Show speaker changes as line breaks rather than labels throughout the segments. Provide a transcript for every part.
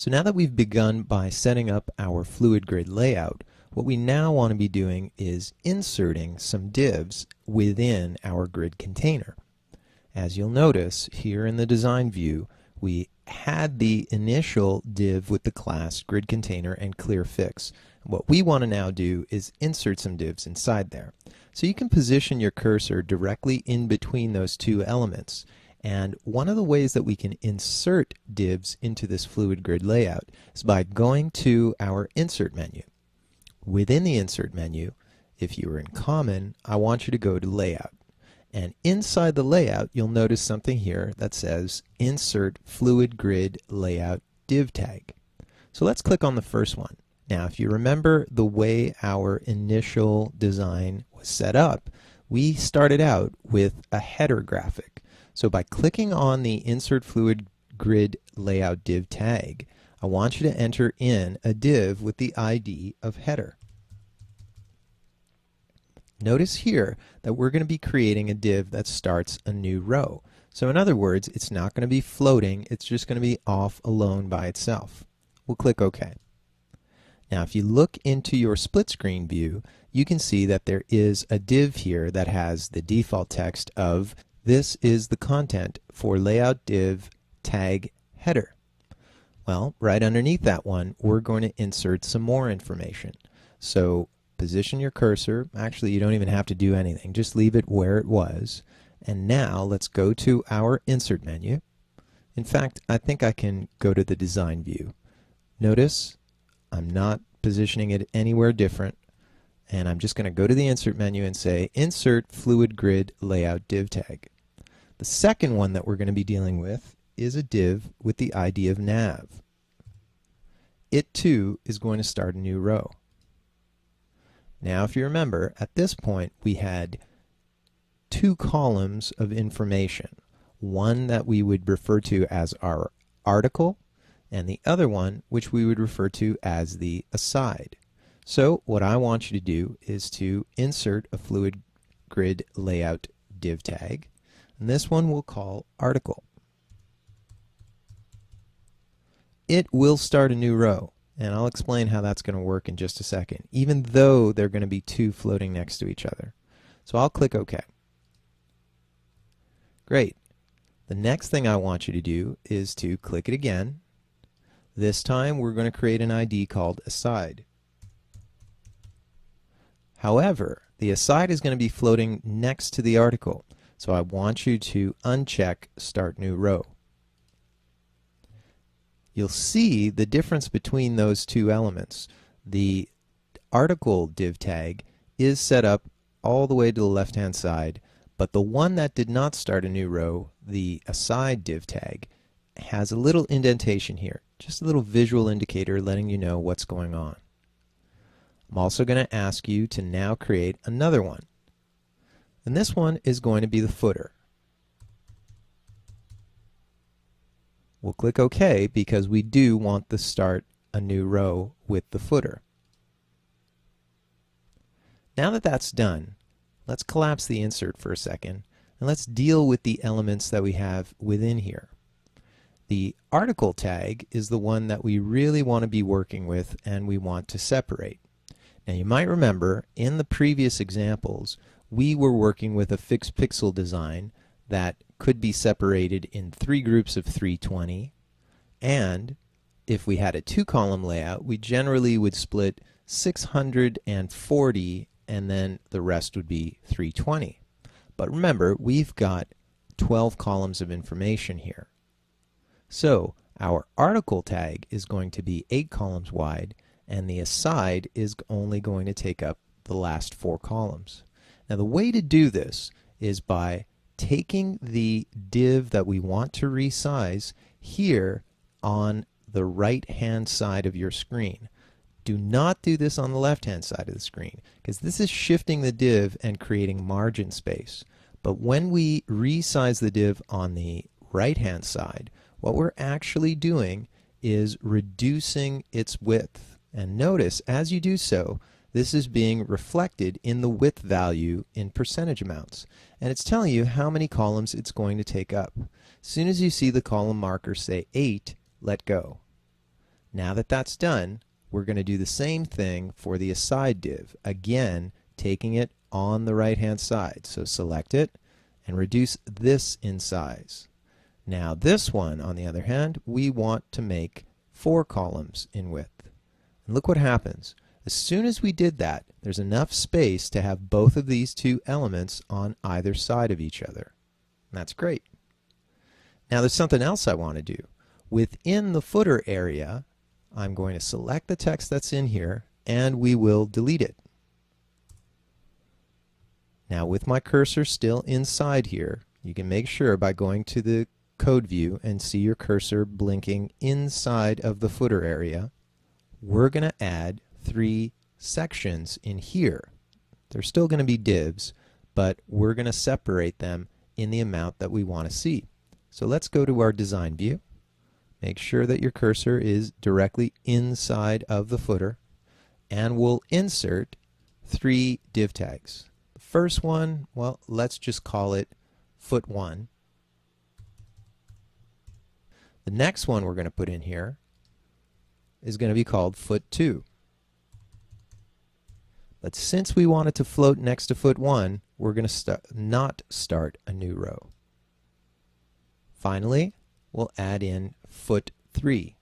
So now that we've begun by setting up our fluid grid layout, what we now want to be doing is inserting some divs within our grid container. As you'll notice here in the design view, we had the initial div with the class grid container and clear fix. What we want to now do is insert some divs inside there. So you can position your cursor directly in between those two elements. And one of the ways that we can insert divs into this fluid grid layout is by going to our insert menu. Within the insert menu, if you are in common, I want you to go to layout. And inside the layout, you'll notice something here that says insert fluid grid layout div tag. So let's click on the first one. Now, if you remember the way our initial design was set up, we started out with a header graphic. So by clicking on the Insert Fluid Grid Layout Div tag, I want you to enter in a div with the ID of header. Notice here that we're going to be creating a div that starts a new row. So in other words, it's not going to be floating, it's just going to be off alone by itself. We'll click OK. Now if you look into your split screen view, you can see that there is a div here that has the default text of "This is the content for layout div tag header." Well, right underneath that one, we're going to insert some more information. So position your cursor. Actually, you don't even have to do anything. Just leave it where it was. And now let's go to our insert menu. In fact, I think I can go to the design view. Notice I'm not positioning it anywhere different. And I'm just going to go to the insert menu and say Insert Fluid Grid Layout Div Tag. The second one that we're going to be dealing with is a div with the ID of nav. It too is going to start a new row. Now if you remember, at this point we had two columns of information. One that we would refer to as our article, and the other one which we would refer to as the aside. So what I want you to do is to insert a fluid grid layout div tag, and this one we'll call article. It will start a new row, and I'll explain how that's going to work in just a second, even though they're going to be two floating next to each other. So I'll click OK. Great. The next thing I want you to do is to click it again. This time we're going to create an ID called aside. However, the aside is going to be floating next to the article, so I want you to uncheck Start New Row. You'll see the difference between those two elements. The article div tag is set up all the way to the left-hand side, but the one that did not start a new row, the aside div tag, has a little indentation here, just a little visual indicator letting you know what's going on. I'm also going to ask you to now create another one. And this one is going to be the footer. We'll click OK because we do want to start a new row with the footer. Now that that's done, let's collapse the insert for a second and let's deal with the elements that we have within here. The article tag is the one that we really want to be working with and we want to separate. Now you might remember in the previous examples we were working with a fixed pixel design that could be separated in 3 groups of 320, and if we had a 2-column layout we generally would split 640 and then the rest would be 320. But remember, we've got 12 columns of information here. So our article tag is going to be 8 columns wide, and the aside is only going to take up the last 4 columns. Now the way to do this is by taking the div that we want to resize here on the right hand side of your screen. Do not do this on the left hand side of the screen because this is shifting the div and creating margin space. But when we resize the div on the right hand side, what we're actually doing is reducing its width. And notice as you do so, this is being reflected in the width value in percentage amounts. And it's telling you how many columns it's going to take up. As soon as you see the column marker say 8, let go. Now that that's done, we're going to do the same thing for the aside div. Again, taking it on the right-hand side. So select it and reduce this in size. Now this one, on the other hand, we want to make 4 columns in width. And look what happens. As soon as we did that, there's enough space to have both of these two elements on either side of each other. And that's great. Now there's something else I want to do. Within the footer area, I'm going to select the text that's in here and we will delete it. Now with my cursor still inside here, you can make sure by going to the code view and see your cursor blinking inside of the footer area. We're going to add 3 sections in here. They're still going to be divs, but we're going to separate them in the amount that we want to see. So let's go to our design view. Make sure that your cursor is directly inside of the footer, and we'll insert 3 div tags. The first one, well, let's just call it foot 1. The next one we're going to put in here is going to be called foot 2. But since we want it to float next to foot 1, we're going to not start a new row. Finally, we'll add in foot 3.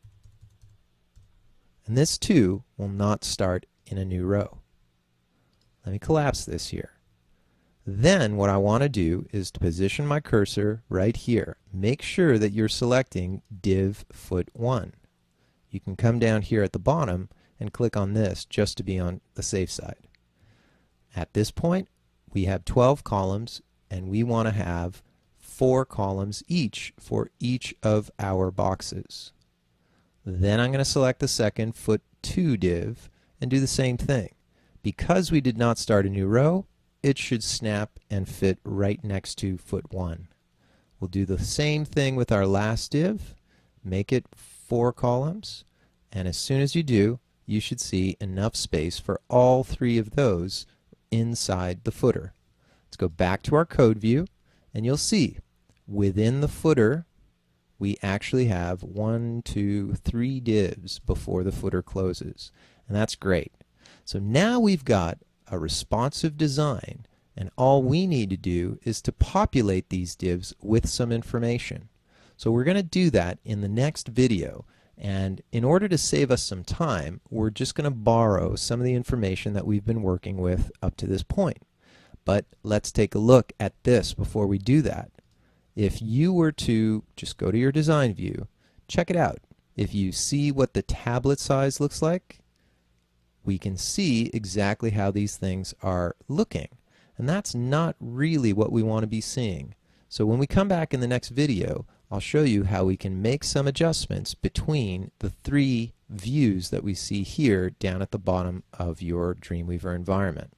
And this too will not start in a new row. Let me collapse this here. Then what I want to do is to position my cursor right here. Make sure that you're selecting div foot 1. You can come down here at the bottom and click on this just to be on the safe side. At this point, we have 12 columns and we want to have 4 columns each for each of our boxes. Then I'm going to select the second foot 2 div and do the same thing. Because we did not start a new row, it should snap and fit right next to foot 1. We'll do the same thing with our last div, make it 4 columns, and as soon as you do, you should see enough space for all 3 of those inside the footer. Let's go back to our code view, and you'll see within the footer we actually have 1, 2, 3 divs before the footer closes, and that's great. So now we've got a responsive design, and all we need to do is to populate these divs with some information. So we're going to do that in the next video, and in order to save us some time, we're just going to borrow some of the information that we've been working with up to this point. But let's take a look at this before we do that. If you were to just go to your design view, check it out. If you see what the tablet size looks like, we can see exactly how these things are looking. And that's not really what we want to be seeing. So when we come back in the next video, I'll show you how we can make some adjustments between the 3 views that we see here down at the bottom of your Dreamweaver environment.